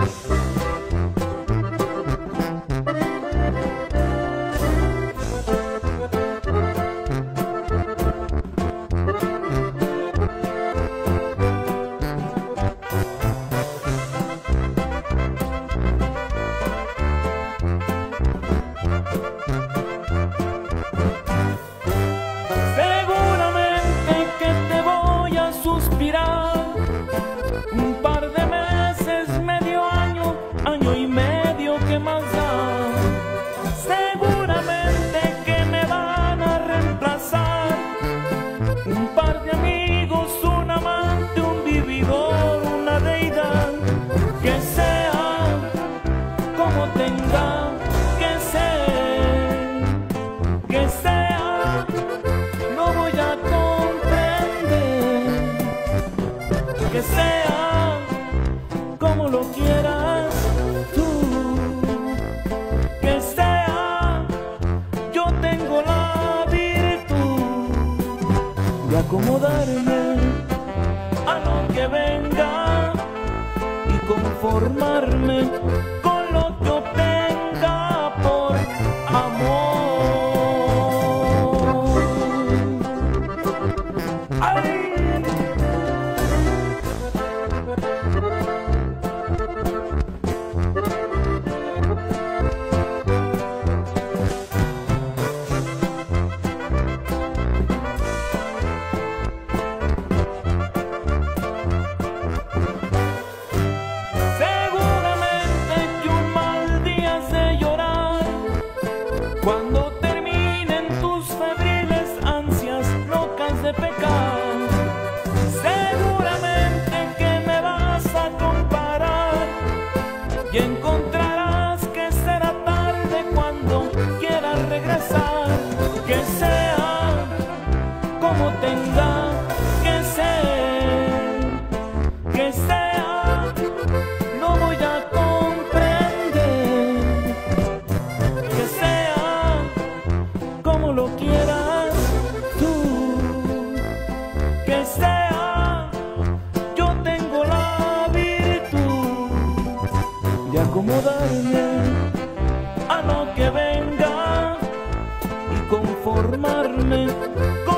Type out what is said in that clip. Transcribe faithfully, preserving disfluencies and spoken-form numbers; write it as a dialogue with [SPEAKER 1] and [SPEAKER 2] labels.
[SPEAKER 1] Un par de meses, medio año, año y medio, ¿qué más da? Seguramente que me van a reemplazar. Un par de amigos, un amante, un vividor, una deidad. Que sea como tenga que ser, que sea, no voy a comprender. Que sea como lo quieras tú, que sea, yo tengo la virtud de acomodarme a lo que venga y conformarme con lo que obtenga por amor. ¡Ay! Cuando terminen tus febriles ansias locas de pecar, seguramente que me vas a comparar y encontrarás que será tarde cuando quieras regresar. Que sea como tenga que ser, que sea, no voy a comprender. Que sea como lo quieras tú, que sea, yo tengo la virtud de acomodarme a lo que venga y conformarme con